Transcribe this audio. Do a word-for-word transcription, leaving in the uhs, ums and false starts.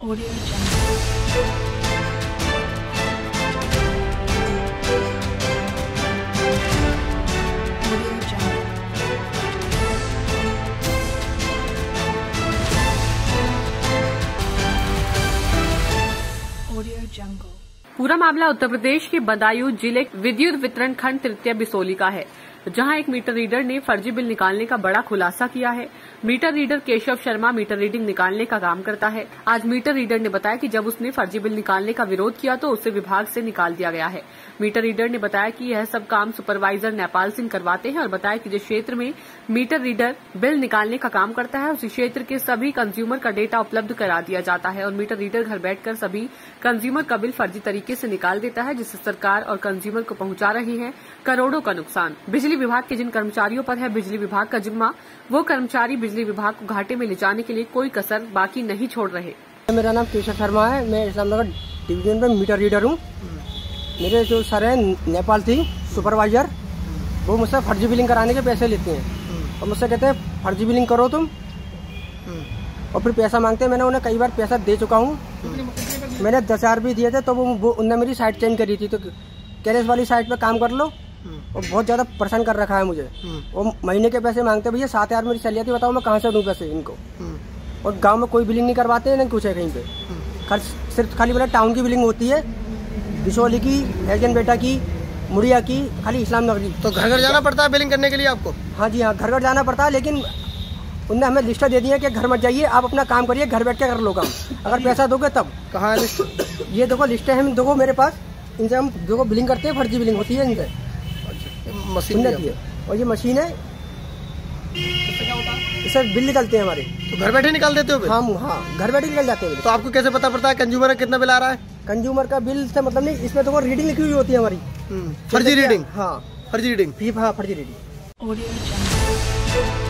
Audio Jungle. Audio Jungle. Audio Jungle. पूरा मामला उत्तर प्रदेश के बदायूं जिले विद्युत वितरण खंड तृतीय बिसोली का है, जहां एक मीटर रीडर ने फर्जी बिल निकालने का बड़ा खुलासा किया है। Meter reader Keshav Sharma meter reading निकालने का काम करता है। आज मीटर रीडर ने बताया कि जब उसने फर्जी बिल निकालने का विरोध किया तो उसे विभाग से निकाल दिया गया है। मीटर रीडर ने बताया कि यह सब काम सुपरवाइजर नेपाल सिंह करवाते हैं और बताया कि जिस क्षेत्र में मीटर रीडर बिल निकालने का काम करता है उसी क्षेत्र के सभी कंज्यूमर का डेटा उपलब्ध करा दिया जाता है और मीटर रीडर घर बैठकर सभी कंज्यूमर का बिल फर्जी तरीके से निकाल देता है, जिससे सरकार और कंज्यूमर को पहुंचा रही है करोड़ों का नुकसान। बिजली विभाग के जिन कर्मचारियों पर है बिजली विभाग का जिम्मा, वो कर्मचारी बिजली विभाग को घाटे में ले जाने के लिए कोई कसर बाकी नहीं छोड़ रहे। मेरा नाम केशव शर्मा है, मैं इस्लामनगर डिवीजन में मीटर रीडर हूँ। मेरे जो सर है नेपाल थी सुपरवाइजर, वो मुझसे फर्जी बिलिंग कराने के पैसे लेते हैं और मुझसे कहते हैं फर्जी बिलिंग करो तुम, और फिर पैसा मांगते हैं। मैंने उन्हें कई बार पैसा दे चुका हूँ। मैंने दस हजार भी दिए थे तो वो, वो उनने मेरी साइट चेंज करी थी, तो कैरेस वाली साइट पे काम कर लो, और बहुत ज्यादा परेशान कर रखा है मुझे। वो महीने के पैसे मांगते, भैया सात हजार मेरी सैलरी थी, बताओ मैं कहाँ से दूं पैसे इनको। और गांव में कोई बिलिंग नहीं करवाते हैं, नहीं कुछ है कहीं पे, खाली सिर्फ खाली बोला टाउन की बिलिंग होती है, बिसोली की, एजन बेटा की, मुड़िया की, खाली इस्लामनगर की। तो घर घर जाना पड़ता है बिलिंग करने के लिए आपको? हाँ जी हाँ, घर घर जाना पड़ता है, लेकिन उनने हमें लिस्ट दे दी है कि घर मत जाइए, आप अपना काम करिए, घर बैठ के कर लो काम, अगर पैसा दोगे तब। कहाँ है लिस्ट? ये देखो लिस्ट है, हम देखो मेरे पास, इनसे हम देखो बिलिंग करते हैं, फर्जी बिलिंग होती है इनसे। मशीन है और ये मशीन है, इससे बिल निकलते हैं हमारे। तो घर बैठे निकाल देते हो बिल? हाँ हाँ, घर बैठे निकल जाते हैं। तो आपको कैसे पता पड़ता है कंज्यूमर का कितना बिल आ रहा है? कंज्यूमर का बिल से मतलब नहीं, इसमें देखो रीडिंग लिखी हुई होती है हमारी, फर्जी रीडिंग। हाँ फर्जी रीडिंग। हाँ फर्जी रीडिंग। Audio Jungle.